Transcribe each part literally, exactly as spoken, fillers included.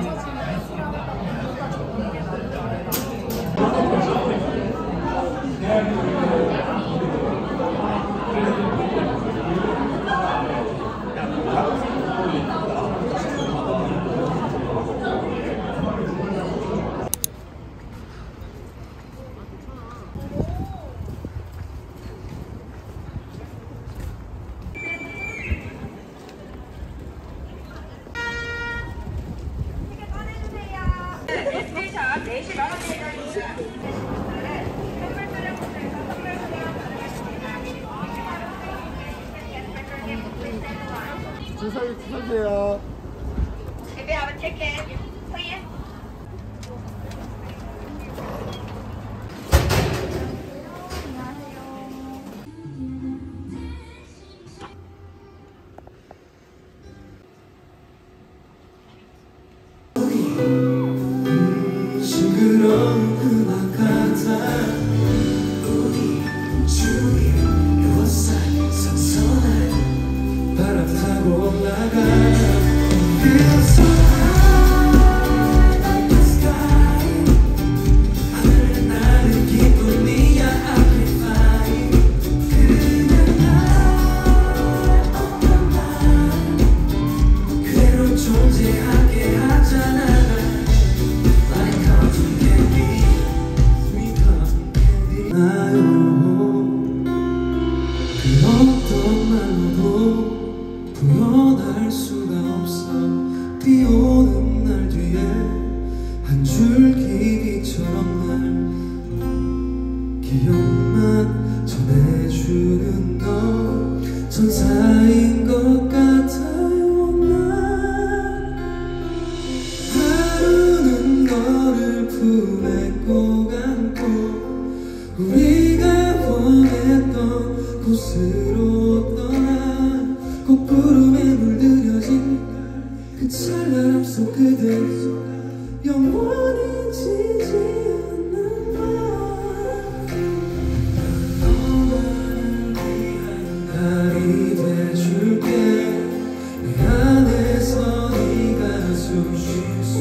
주사위 주세요. Maybe have a ticket, please. 싱그러운 음악 같아. 우리 주위 요사이 선선한 바람 타고 올라가. Feel so high up the sky. 하늘에 나는 기분이야. I can fly. 그냥 날 on my mind. 그대로 존재하게 하잖아. 그 어떤 말로도 표현할 수가 없어. 비 오는 날 뒤에 한 줄기 빛처럼 날 기억만 전해주는 너 천사인 것 같아요. 난 하루는 너를 품에 꼭 안고 우리가 원했던 곳으로 떠나. 꽃구름에 물들여진 그 찰나람 속 그대 영원히 지지 않는 말. 너만을 위한 달이 돼줄게. 내 안에서 네가 숨 쉴 수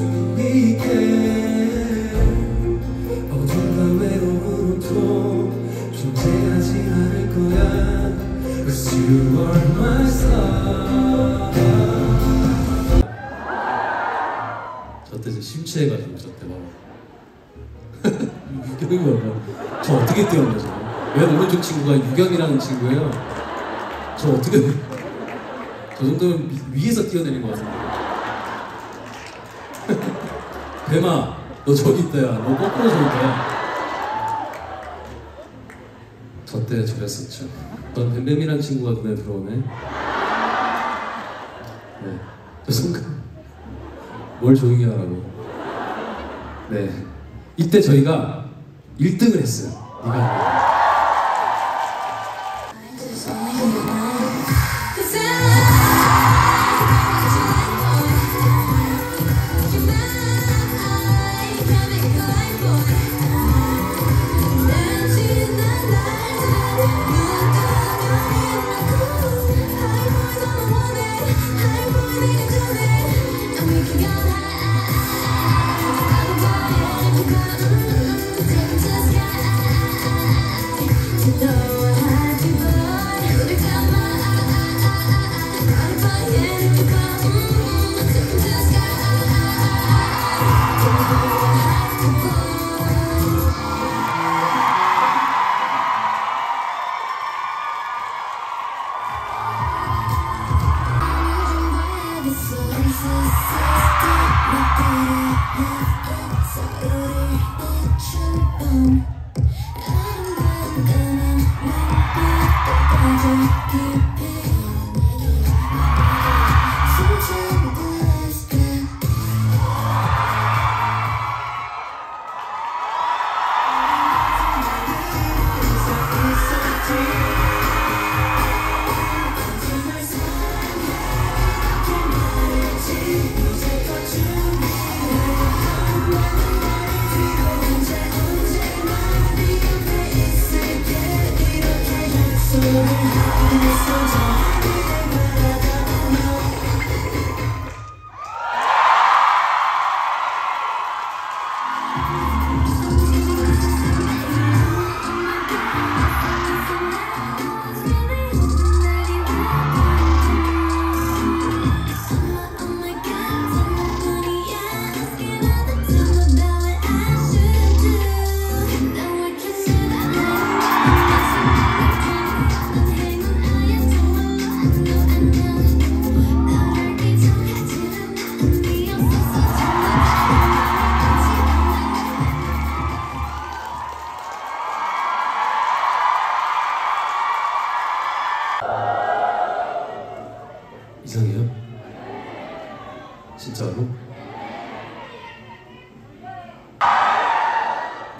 있게. 어둠과 외로움으로 존재하지 않을 거야. Cause you are my star. 저때 저 심취해가지고 저때 막 유경이 뭐야? 저 어떻게 뛰었나 저? 왜 오른쪽 친구가 유경이라는 친구예요? 저 어떻게 저 정도면 위, 위에서 뛰어내린 것 같은데. 뱀아 너 저기 있다. 야 너 거꾸로 저기 있다. 저 때 저랬었죠. 전 뱀뱀이라는 친구가 눈에 들어오네. 네, 저 순간 뭘 조용히 하라고. 네, 이때 저희가 일 등을 했어요. 네가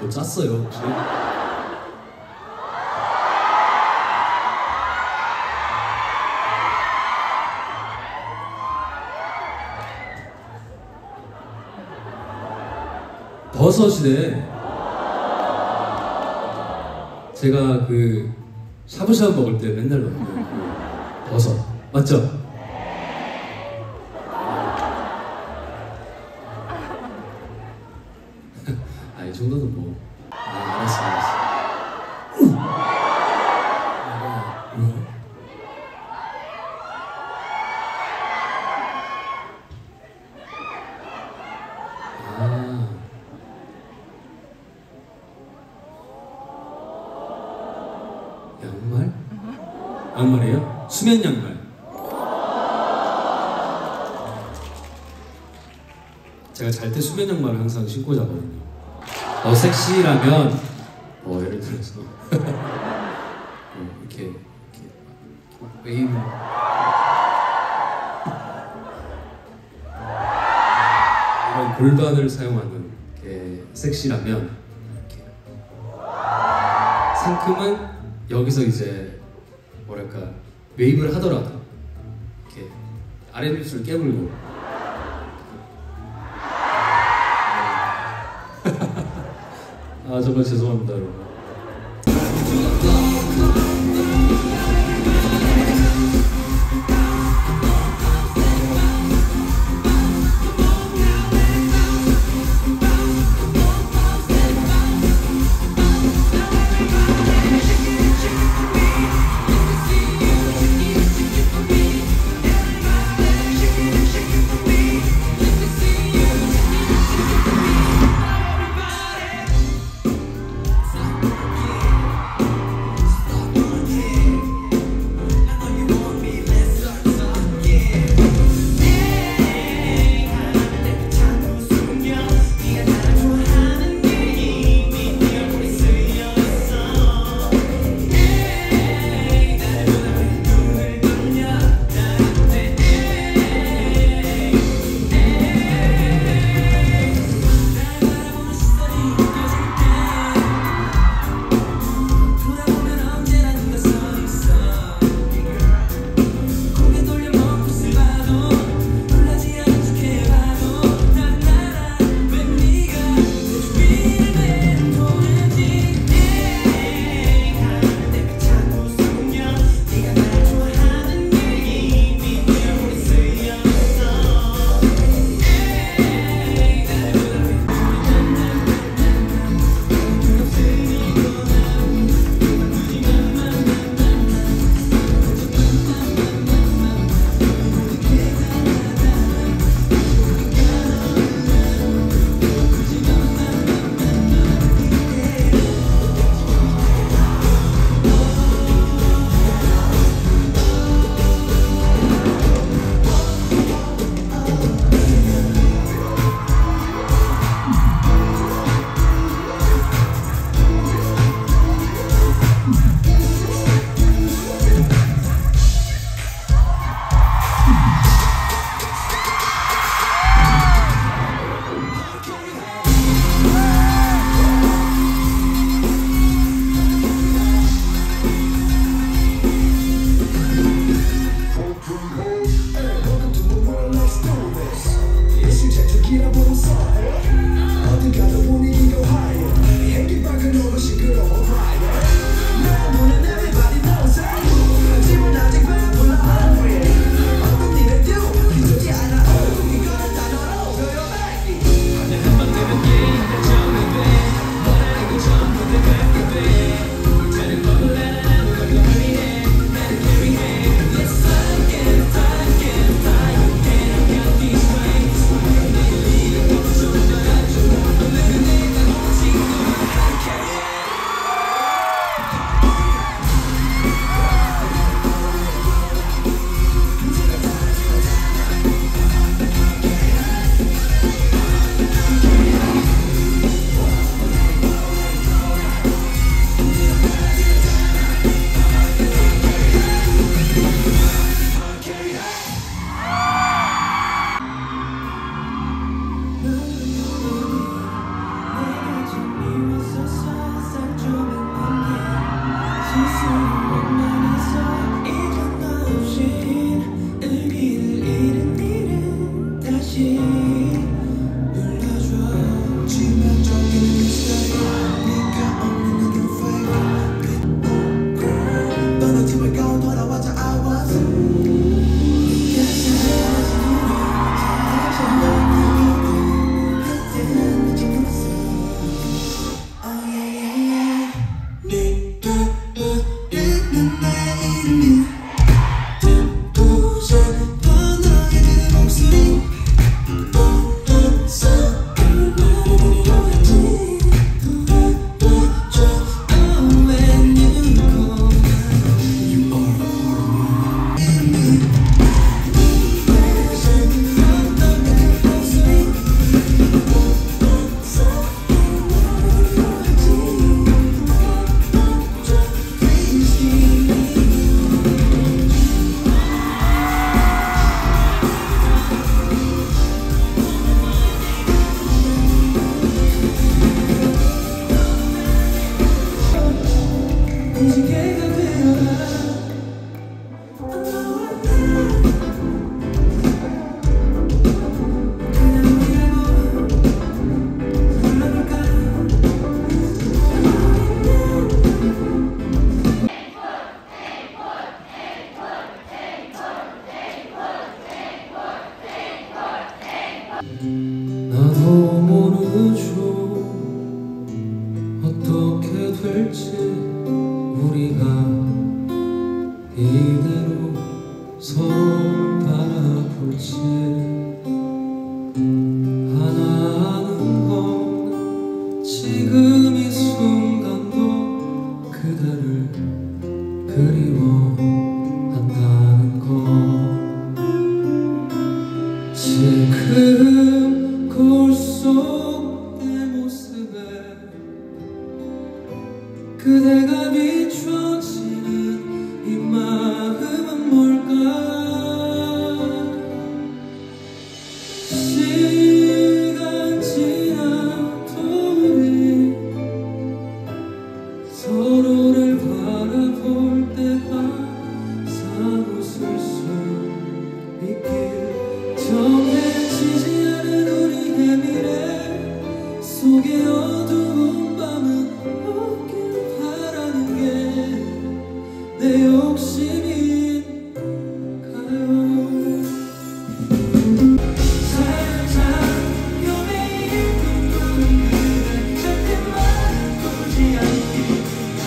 뭐 짰어요 혹시? 버섯이네. 제가 그 샤브샤브 먹을 때 맨날 넣는 버섯 맞죠? 아, 이 정도는 뭐. 아, 알았어, 알았어. 아, 뭐야? 아. 양말? 양말이에요? 수면 양말. 제가 잘 때 수면 양말을 항상 신고 자거든요. 어, 섹시라면 어, 예를 들어서 어, 이렇게, 이렇게 웨이브 이런 골반을 사용하는 게 섹시라면 이렇게 상큼은 여기서 이제 뭐랄까 웨이브를 하더라도 이렇게 아랫입술 깨물고 아 정말 죄송합니다 여러분. 무지개가 되어라 나도 모르죠 어떻게 될지 우리가 이대로 서로 바라볼지 하나 아는 건 지금 이 순간도 그대를 그리워한다는 것 지금 거울 속 내 모습에 그대가 비춰지는 이 마음은 뭘까 시간 지나도 우리 서로를 바라볼 때 항상 웃을 수 있길 정해지지 않은 우리의 미래 속에 어두운 밤은 없길 바라는 게 내 욕심인가요 살짝 요매일 꿈꾸는 그대 절대만 꾸지 않길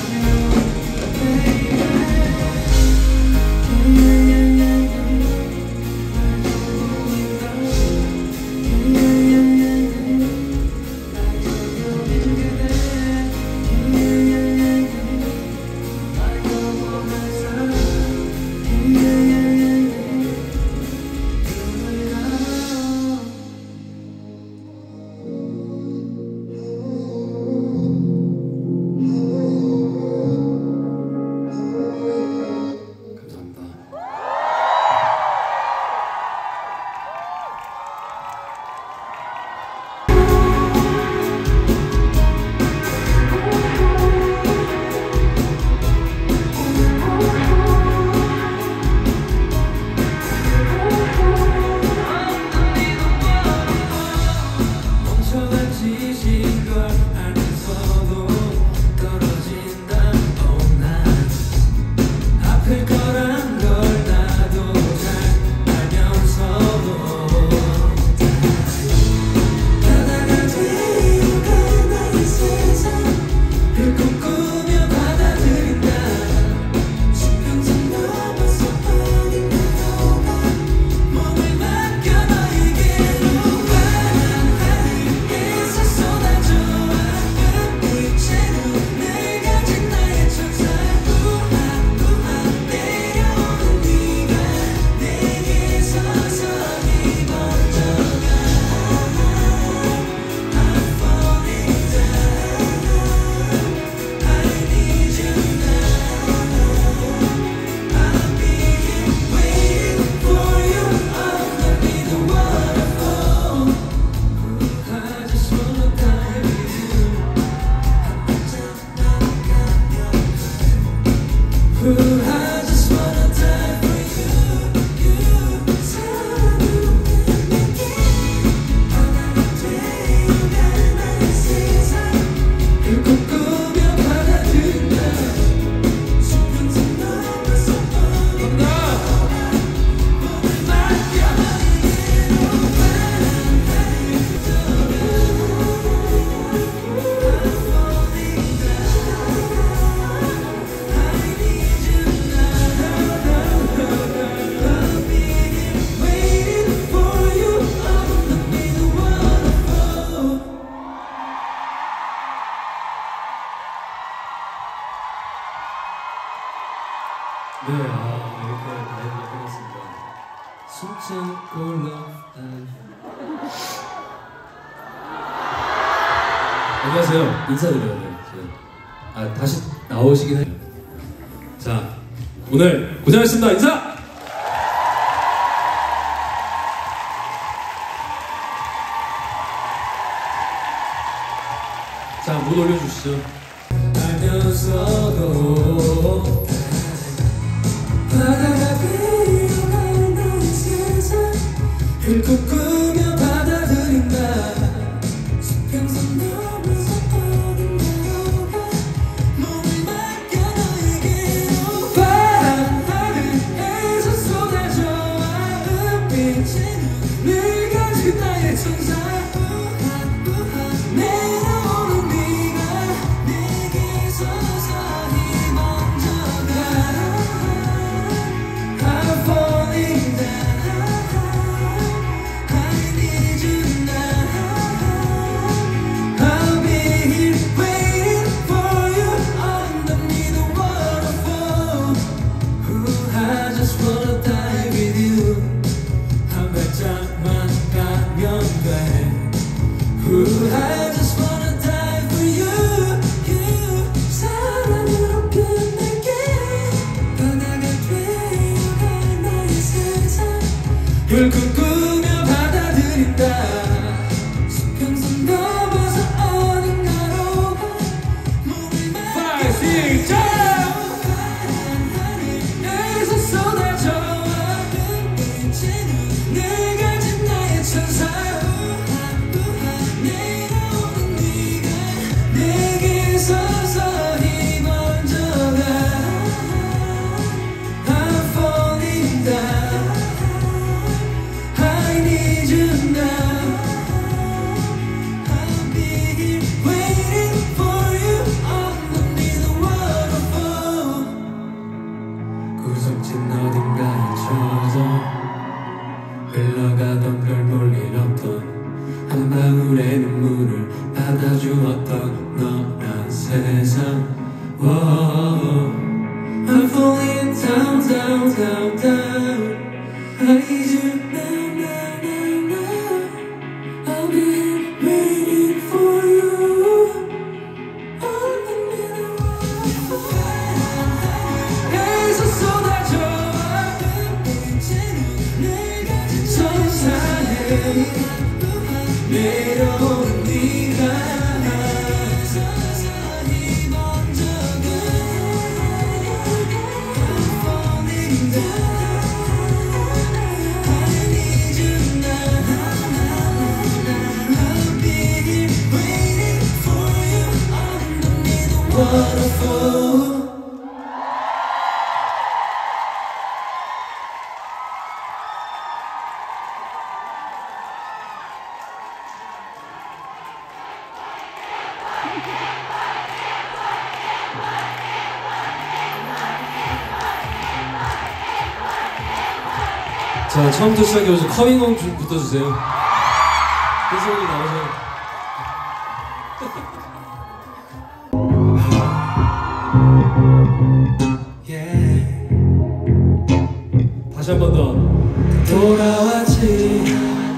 네, 아, 이렇게 라이브가 끝났습니다. 숨참고 love life. 안녕하세요. 인사드려야 돼요. 아, 다시 나오시긴 해요. 자, 오늘 고생하셨습니다. 인사! 자, 문 올려주시죠. 알면서 없어도 바다가 그리워갈 너의 세상 꿈꾸며 받아들인다 수평선 넘어서 어딘가로 가 몸을 맡겨 너에게로 바람 하늘에서 쏟아져와 은빛이 늘 가진 나의 천사 내려오는 네가 내게 서서히 먼저 가 I'm falling down I need you now I'll be here waiting for you underneath the waterfall Ooh, I just wanna die with you 한 발짝만 가면 돼 Ooh, I just wanna die for you you 사랑으로 끝낼게 바다가 되어갈 나의 세상 널 꿈꾸며 받아들인다 수평선 넘어서 어딘가로 가 몸을 맡겨 하늘에서 쏟아져와 은빛이 늘 가진 나의 천사 내려오는 네가 내게 서서히 먼저 가 I'm falling down I need you now I'll be here waiting for you underneath the waterfall 구석진 어딘가에 젖어 흘러가던 별 볼일 없던 한 방울의 눈물을 받아주었던 너란 세상 Whoa, I'm falling down, down, down, down I need you now, now, now, now I'll be here waiting for you underneath the waterfall 에서 쏟아져와 은빛이 늘 가진 천사에 내려오는 네가 서서히 먼저 가 I'm falling down I need you now I'll be here waiting for you underneath the waterfall 자, 처음부터 시작해서 커밍홈 부터 주세요. 혜성이 나오세요. yeah. 다시 한 번 더. 돌아왔지.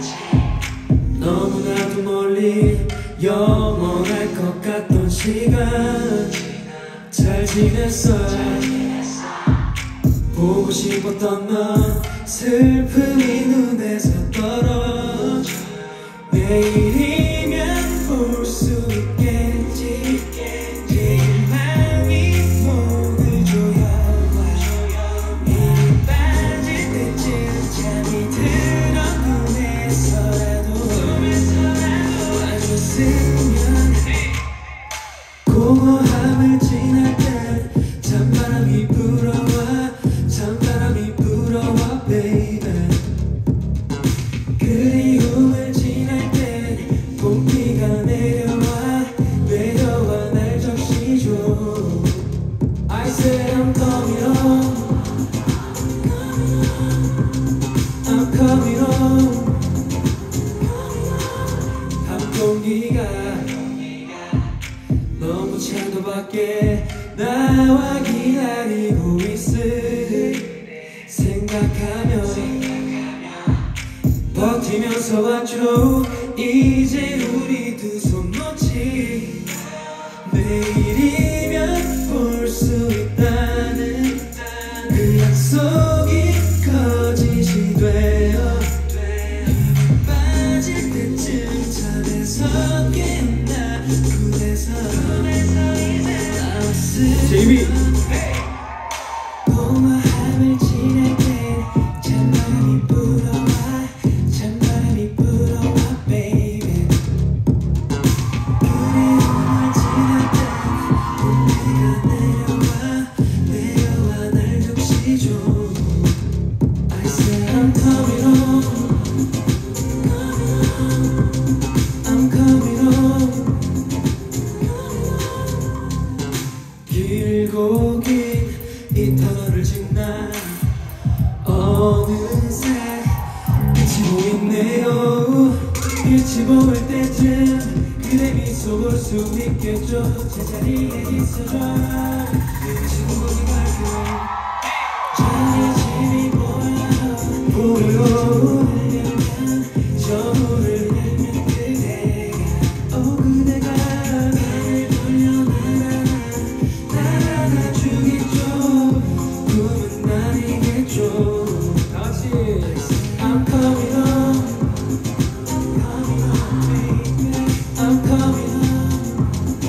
너무나도 멀리 영원할 것 같던 시간. 잘 지냈어. 보고 싶었던 너 슬픔이 눈에서 떨어져 내일이면 볼 수 있겠지 희망이 목을 조여 힘이 빠질 때쯤 잠이 들어 꿈에서라도 와줬으면 공허함을 지날 때 찬바람이 불어와 찬바람이 불어와 baby 그리움을 지날 때 봄비가 내려와 내려와 날 적시줘 I said I'm coming home I'm coming home 밤 공기가 너무 찬 것 밖에 나와 기다리고 있을 생각하며 버티면서 왔죠 이제 우리 두 손 놓지 내일이면 볼 수 있다는 그 약속이 거짓이 되어 힘이 빠질 때쯤 잠에서 깨어나 꿈에서 나왔어 제이비 공허함을 지날 때 찬바람이 불어와 찬바람이 불어와 baby 그리움을 지날 때 운해가 내려와 내려와 날 적시줘 I said I'm coming home I'm coming home 길고 긴 이 터널을 지나 어느새 끝이 보이네요 빛이 보일 때쯤 그대 미소 볼 수 있겠죠 제자리에 있어줘 지금 거기 갈게 자리 집이 보여 보여 저 문을 열면 그대가 어 그대가 나를 돌려 날아가 주겠죠 꿈은 날이겠죠 다같이 I'm coming home I'm coming home baby I'm coming home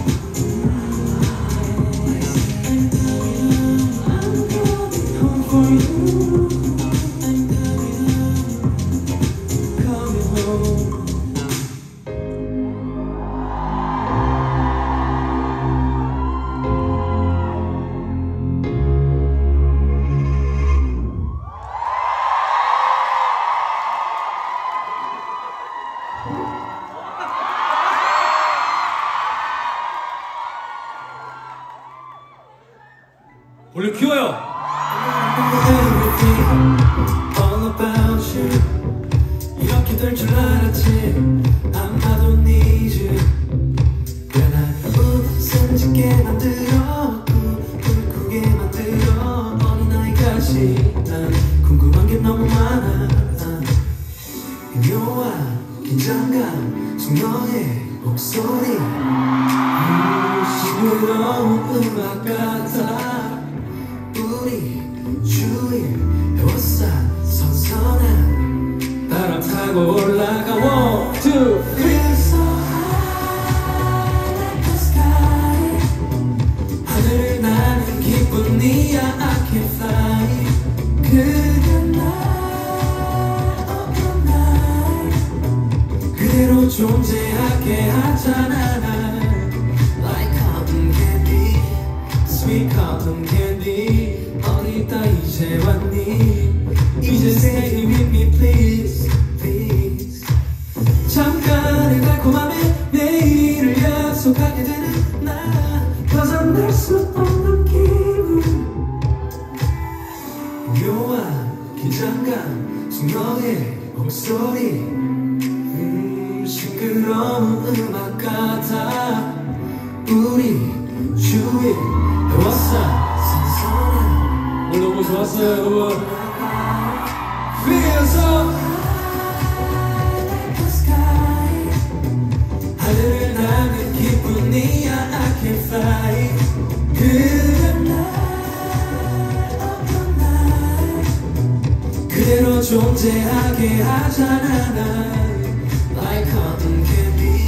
I'm coming home I'm coming home for you I'm coming home coming home 볼륨 키워요. Everything all about you 이렇게 될 줄 알았지 아마도 need you 난 웃음 짓게 만들어 꿈을 꾸게 만들어 어린아이같이 난 궁금한 게 너무 많아 묘한 긴장감 숙녀의 목소리 음, 싱그러운 음악 같아 우리 주위에 에워싼 선선한 바람 타고 올라가 one, two, three Feel so high like the sky 하늘을 나는 기분이야 I can fly 그대 날 어떤 날 그대로 존재하게 하잖아 Like cotton candy Sweet cotton candy 어디다 이제 왔니 이제 stay with me please please 잠깐의 달콤함에 내일을 약속하게 되는 나 벗어날 수 없는 기분 묘한 긴장감 숙녀의 목소리 음, 싱그러운 음악 같아 우리 주위에 에워싼 오늘 너무 좋았어요, 여러분. Feel so high like the sky 하늘을 나는 기분이야 I can fly 그대 날 어떤 날 그대로 존재하게 하잖아 날 Like cotton candy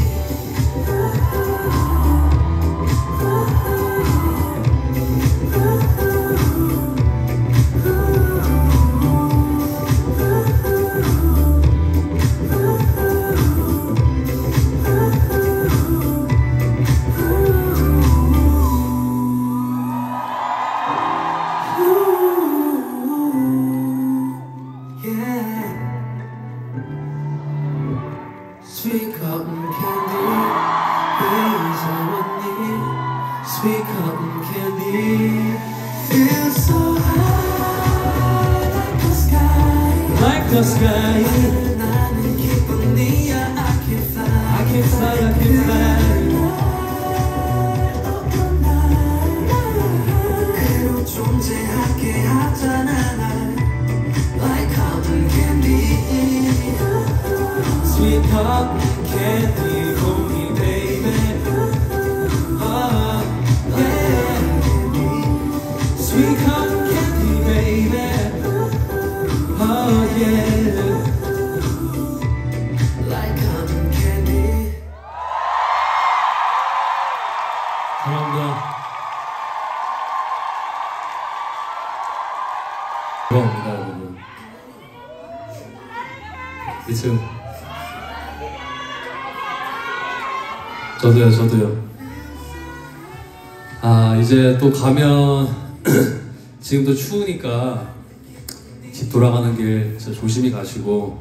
Sweet cotton candy, baby, I want it. Sweet cotton candy, feels so high like the sky. Like the sky. 나는 기분이야, I can fly. I can fly, I can fly. 어떤 날 그대로 존재하게 하잖아 날. Like cotton candy. Sweet cotton candy, hold me, baby. Oh, yeah. Sweet cotton candy, baby. Oh, yeah. Like cotton candy. 감사합니다. 그쵸? 저도요, 저도요. 아, 이제 또 가면 지금도 추우니까 집 돌아가는 길 진짜 조심히 가시고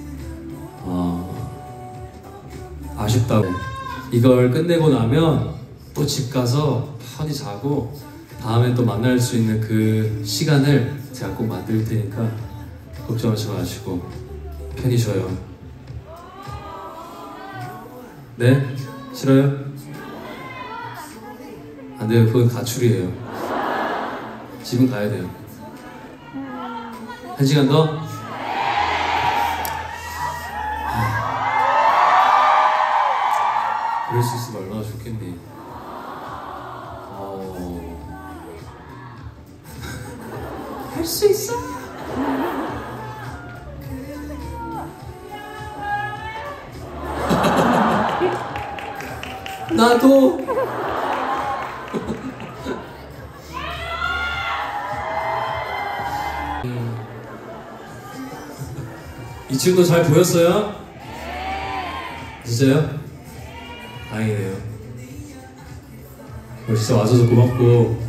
어, 아쉽다고 이걸 끝내고 나면 또 집 가서 편히 자고 다음에 또 만날 수 있는 그 시간을 제가 꼭 만들 테니까 걱정하지 마시고 편히 쉬어요. 네? 싫어요? 안 돼요. 그건 가출이에요. 집은 가야 돼요. 한 시간 더? 그럴 수 있으면 얼마나 좋겠니? 어... 할 수 있어! 나도! 이 친구도 잘 보였어요? 진짜요? 다행이네요. 오늘 진짜 와줘서 고맙고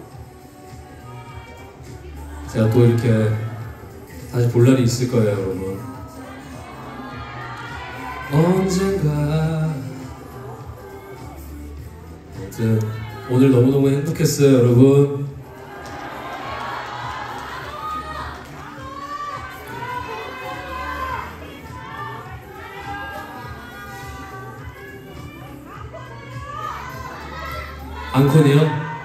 제가 또 이렇게 다시 볼 날이 있을 거예요, 여러분. 언젠가 아무튼 오늘 너무너무 행복했어요, 여러분. 앙콘이요?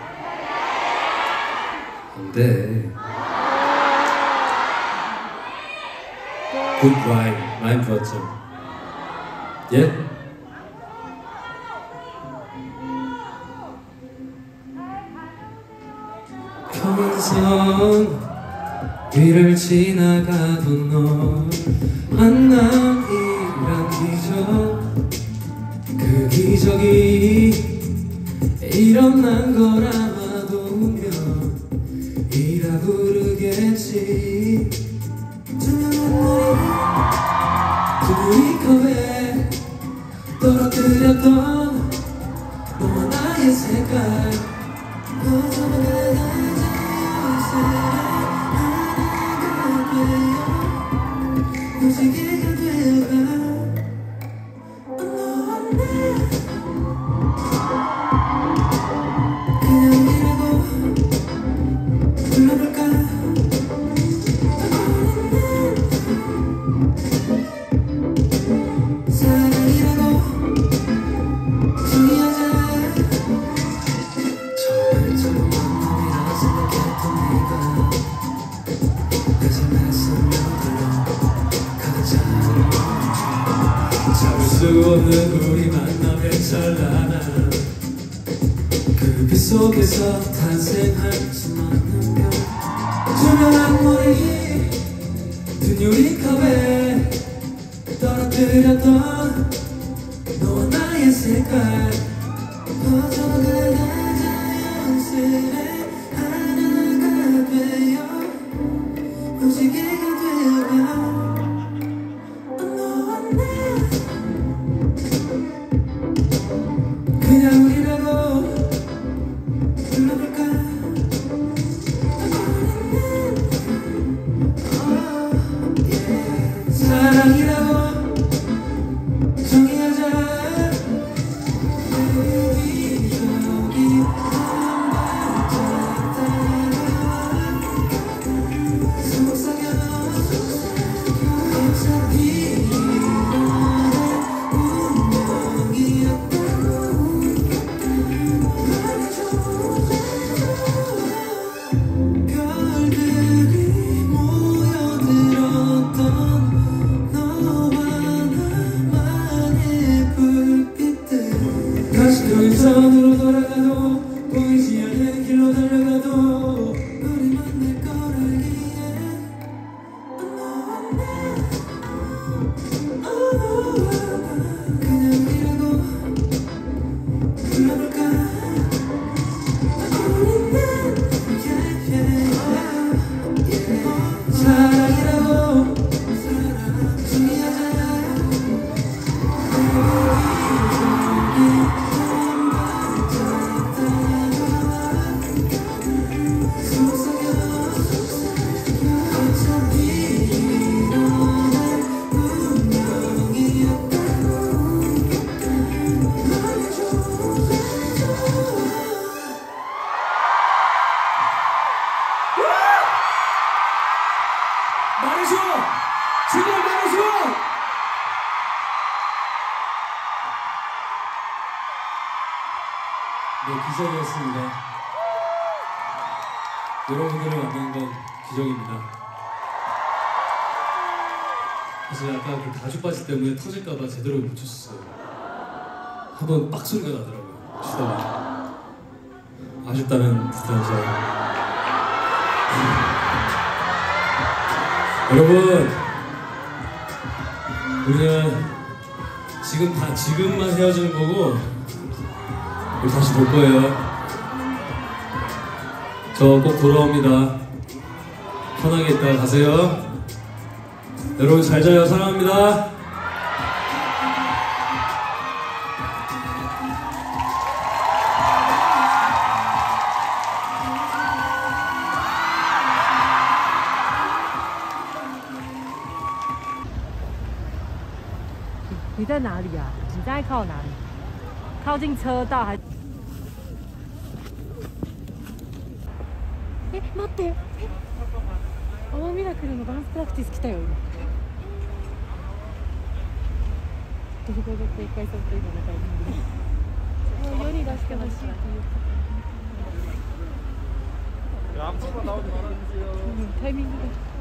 안돼. 굿 라임, 라임 좋았죠? 예? 평선 위를 지나가던 널 만남이란 기적, 그 기적이 일어난 걸 아마도 운명이라 부르겠지. 투명한 머리 구두리컵에 떨어뜨렸던 너와 나의 색깔 벗어나는 자연스레 하나가 되어 무지개가 되어가. 잡을 수 없는 우리 만남의 찬란한 그 빛 속에서 탄생할 수많은 별. 투명한 머리 든 유리컵에 떨어뜨렸던 너와 나의 색깔 퍼져가는 자연스레 하나가 되어 무지개가 되어가. 그냥 우리라고 불러볼까? oh, yeah. 사랑이라고 정의하자. 우리 저기 한 발짝 따라 속삭여. 어차피 전으로 돌아가도 보이지 않는 길로 달려가도 우리 만날 걸 알기에 그냥 우리라고 불러볼까? yeah, yeah, yeah. 사랑이라고 중요하잖아. 네, 기적이었습니다. 여러분들을 만난 건 기적입니다. 사실 아까 그 가죽 바지 때문에 터질까봐 제대로 못 쳤어요. 한번 빡 소리가 나더라고요. 추다가 아쉽다는 듯한 점. 여러분, 우리는 지금 다 지금만 헤어지는 거고 우리 다시 볼 거예요. 저 꼭 돌아옵니다. 편하게 있다가 가세요. 여러분 잘 자요. 사랑합니다. 你在哪里啊？你在靠哪里？靠近车道还？え、待って。え、アワーミラクルのダンスプラクティス来たよ今。動画が公開された今のタイミングで。もう世に出してほしいっていう。 앞으로만 나오지 말아주세요. 음, 타이밍이